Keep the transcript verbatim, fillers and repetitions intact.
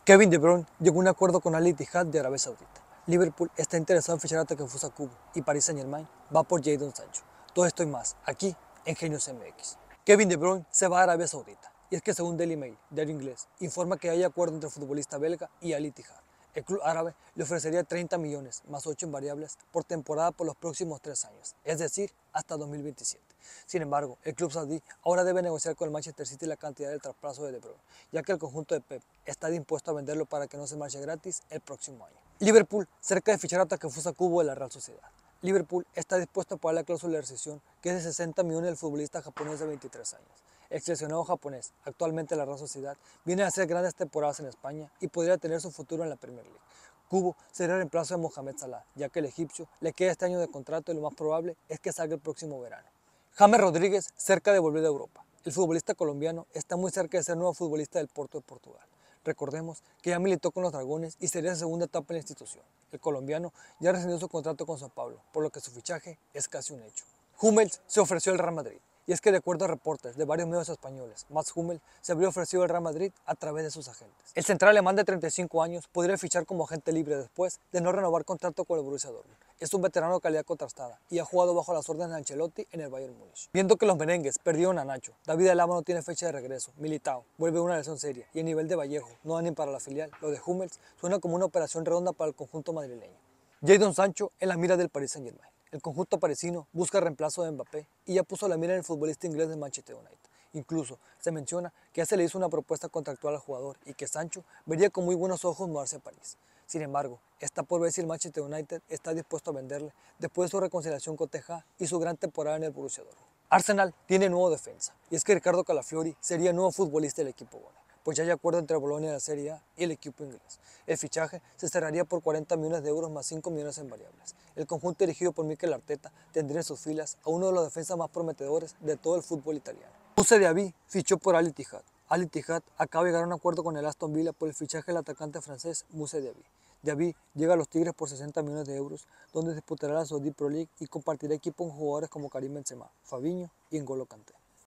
Kevin De Bruyne llegó a un acuerdo con Al Ittihad de Arabia Saudita. Liverpool está interesado en fichar a Takefusa Kubo y Paris Saint-Germain va por Jadon Sancho. Todo esto y más, aquí en Genios M X. Kevin De Bruyne se va a Arabia Saudita, y es que según Daily Mail, diario inglés, informa que hay acuerdo entre el futbolista belga y Al Ittihad. El club árabe le ofrecería treinta millones más ocho en variables por temporada por los próximos tres años, es decir, hasta dos mil veintisiete. Sin embargo, el club saudí ahora debe negociar con el Manchester City la cantidad del traspaso de De Bruyne, ya que el conjunto de Pep está dispuesto a venderlo para que no se marche gratis el próximo año. Liverpool cerca de fichar a Takefusa Kubo de la Real Sociedad. Liverpool está dispuesto a pagar la cláusula de rescisión, que es de sesenta millones del futbolista japonés de veintitrés años. El seleccionado japonés, actualmente en la Real Sociedad, viene a hacer grandes temporadas en España y podría tener su futuro en la Premier League. Kubo sería el reemplazo de Mohamed Salah, ya que el egipcio le queda este año de contrato y lo más probable es que salga el próximo verano. James Rodríguez cerca de volver a Europa. El futbolista colombiano está muy cerca de ser nuevo futbolista del Porto de Portugal. Recordemos que ya militó con los Dragones y sería su segunda etapa en la institución. El colombiano ya rescindió su contrato con Sao Paulo, por lo que su fichaje es casi un hecho. Hummels se ofreció al Real Madrid. Y es que de acuerdo a reportes de varios medios españoles, Mats Hummels se habría ofrecido al Real Madrid a través de sus agentes. El central alemán de treinta y cinco años podría fichar como agente libre después de no renovar contrato con el Borussia Dortmund. Es un veterano de calidad contrastada y ha jugado bajo las órdenes de Ancelotti en el Bayern Múnich. Viendo que los merengues perdieron a Nacho, David Alaba no tiene fecha de regreso, Militao vuelve una lesión seria y el nivel de Vallejo no da ni para la filial, lo de Hummels suena como una operación redonda para el conjunto madrileño. Jadon Sancho en la mira del Paris Saint-Germain. El conjunto parisino busca reemplazo de Mbappé y ya puso la mira en el futbolista inglés de Manchester United. Incluso se menciona que ya se le hizo una propuesta contractual al jugador y que Sancho vería con muy buenos ojos mudarse a París. Sin embargo, está por ver si el Manchester United está dispuesto a venderle después de su reconciliación con Teja y su gran temporada en el Borussia Dortmund. Arsenal tiene nuevo defensa y es que Ricardo Calafiori sería el nuevo futbolista del equipo bono, pues ya hay acuerdo entre Bolonia de la Serie A y el equipo inglés. El fichaje se cerraría por cuarenta millones de euros más cinco millones en variables. El conjunto dirigido por Mikel Arteta tendría en sus filas a uno de los defensas más prometedores de todo el fútbol italiano. Moussa Diaby fichó por Al Ittihad. Al Ittihad acaba de llegar a un acuerdo con el Aston Villa por el fichaje del atacante francés Moussa Diaby. Diaby llega a los Tigres por sesenta millones de euros, donde disputará la Saudi Pro League y compartirá equipo con jugadores como Karim Benzema, Fabinho y N'Golo Kanté.